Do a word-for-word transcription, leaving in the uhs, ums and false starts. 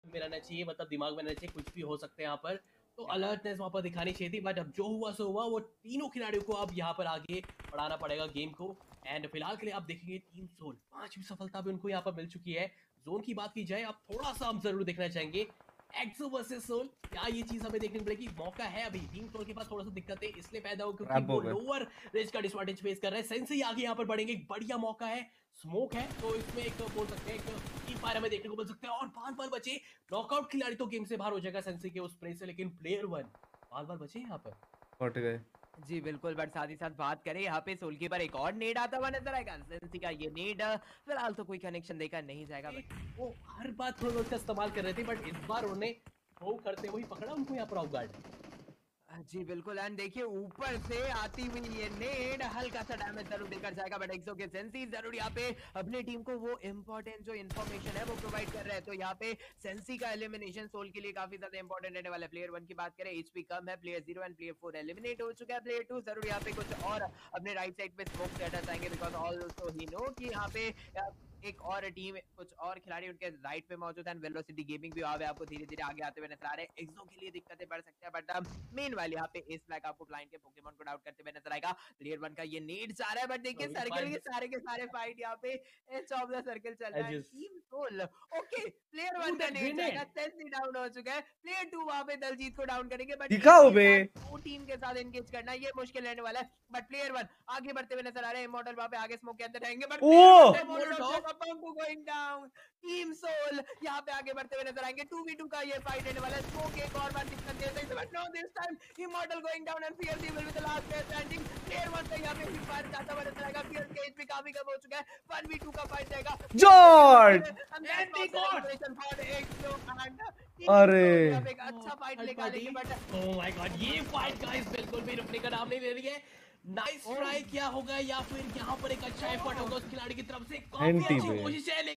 में रहना चाहिए, मतलब दिमाग में रहना चाहिए, कुछ भी हो सकता है यहाँ पर, तो अलर्टनेस वहाँ पर दिखानी चाहिए थी। बट अब जो हुआ सो हुआ, वो तीनों खिलाड़ियों को अब यहाँ पर आगे बढ़ाना पड़ेगा गेम को। एंड फिलहाल के लिए आप देखेंगे टीम सोल पांचवी सफलता भी उनको यहाँ पर मिल चुकी है। जोन की बात की जाए, अब थोड़ा सा हम जरूर देखना चाहेंगे एक्सो वर्सेस सोल, क्या ये चीज हमें देखने को मिलेगी? मौका है अभी टीम सोल के पास, थोड़ा सा दिक्कतें इसलिए पैदा हो क्योंकि ट्रैप वो हो गए। लोअर रेंज का डिसएडवांटेज फेस कर रहे हैं। सेंसी आगे यहाँ पर बढ़ेंगे, एक बढ़िया मौका है, स्मोक है, तो इसमें एक बोल सकते हैं कि फायर हमें देखने को मिल सकता है। और बार बार बचे नॉकआउट खिलाड़ी तो गेम से बाहर हो जाएगा सेंसी के उस प्ले से, लेकिन प्लेयर वन बार बार बचे यहाँ पर। फट गए। जी बिल्कुल, बट साथ ही साथ बात करें यहाँ पे सोल कीपर एक और नेड आता हुआ नजर आएगा। सेंसी का ये नेड फिलहाल तो कोई कनेक्शन देखा नहीं जाएगा, बट वो हर बार थोड़ा उसका इस्तेमाल कर रहे थे, बट इस बार उन्होंने वो करते हुए पकड़ा उनको यहाँ पर ऑफ गार्ड। जी बिल्कुल, एंड देखिए ऊपर से आती हुई ये नेड हल्का सा डैमेज जरूर देकर जाएगा, बट एक्सो के सेंसी जरूर यहाँ पे अपनी टीम को वो इंपॉर्टेंट जो इन्फॉर्मेशन है वो प्रोवाइड कर रहे हैं। तो यहाँ पे सेंसी का एलिमिनेशन सोल के लिए काफी ज्यादा इंपॉर्टेंट रहने वाला है। प्लेयर वन की बात करें, एचपी कम है, player zero and player four eliminate हो चुका है। प्लेयर टू जरूर यहाँ पे कुछ और अपने राइट साइड पे स्मोक से हटा जाएंगे, बिकॉज ऑल्सो ही नो कि यहाँ पे एक और टीम, कुछ और खिलाड़ी उनके राइट पे मौजूद है। वेलोसिटी गेमिंग भी आवे आपको धीरे धीरे आगे आते हुए नजर आ रहे हैं। एक्सो के लिए दिक्कतें बढ़ सकते हैं, बट मेन वाले यहाँ पे एस फ्लैग आपको ब्लाइंड के पोकेमॉन को डाउट करते हुए नजर आएगा। प्लेयर वन का ये नीड आ रहा है, बट देखिए सर्कल के सारे के सारे फाइट यहाँ पे एज ऑफ द सर्कल चल रहा है। Team soul okay, player one का नीड आएगा, सेंसी डाउन हो चुका है। प्लेयर टू वहां पे दलजीत को डाउन करेंगे, बट दिखाओ बे दो टीम के साथ एंगेज करना ये मुश्किल रहने वाला है। बट प्लेयर वन आगे बढ़ते हुए नजर आ रहे हैं। इमॉर्टल वहां पे आगे स्मोक के अंदर रहेंगे, but going down. Team soul यहाँ पे आगे बढ़ते हुए नजर आएंगे। टू वी टू का ये फाइट रहने वाला है। स्मोक एक और बार दिक्कत दे सकते हैं, but no this time immortal going down and fear they will be the last player standing. Player one का यहाँ पे हिट फायर जाता हुआ नजर आएगा। फियर के एचपी काफी कम हो चुका है। वन वी टू का फाइट रहेगा। जॉर्ज अरे एक अच्छा फाइट निकालेंगे, बट ओह माय गॉड, ये फाइट गाइस बिल्कुल भी रुकने का नाम नहीं ले रही है। नाइस ट्राई किया होगा या फिर यहाँ पर एक अच्छा एफर्ट होगा उस खिलाड़ी की तरफ से, काफी अच्छी कोशिश है।